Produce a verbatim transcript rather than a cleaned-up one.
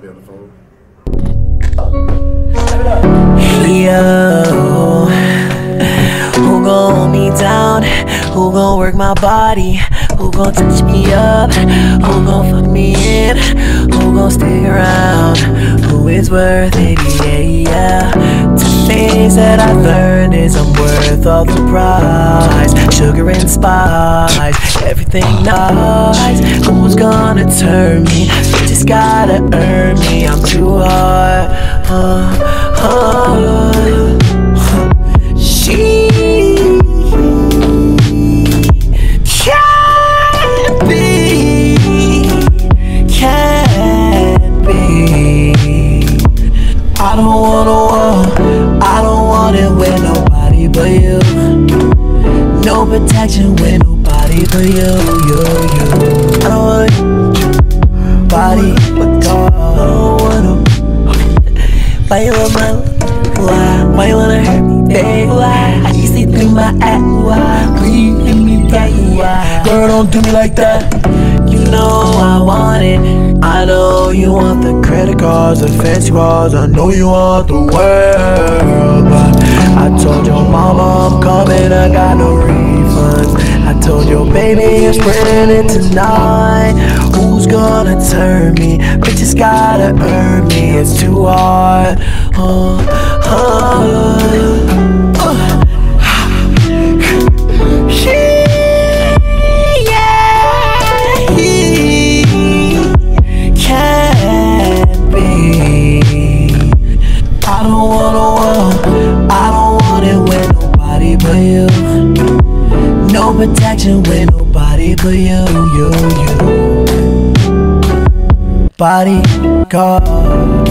be on the phone. Yo, who gon' hold me down? Who gon' work my body? Who gon' touch me up? Who gon' fuck me in? Who gon' stick around? Who is worth it? Yeah, yeah. Two things that I've learned is I'm worth all the price. Sugar and spice, everything nice. Who's gonna turn me? You just gotta earn me. I'm too hard. Uh, uh, she can't be, can't be. I don't wanna walk, I don't want it with nobody but you. No protection with nobody but you, you, you. I don't want body but God. I don't wanna. Why you want my why? Why you wanna hurt me, babe? Why? I just see through my act. Why? Please let me back. Why? Girl, don't do me like that. You know I want it. I know you want the credit cards, the fancy cars. I know you want the world, but I told your mama I'm coming. I got no refunds. I told your baby I'm spreading it tonight. Who's gonna turn me? Bitches gotta earn me. It's too hard. Uh, uh, uh. He, yeah, he can't be. I don't wanna walk, I don't want it with nobody but you. No protection with nobody but you, you, you. Bodyguard.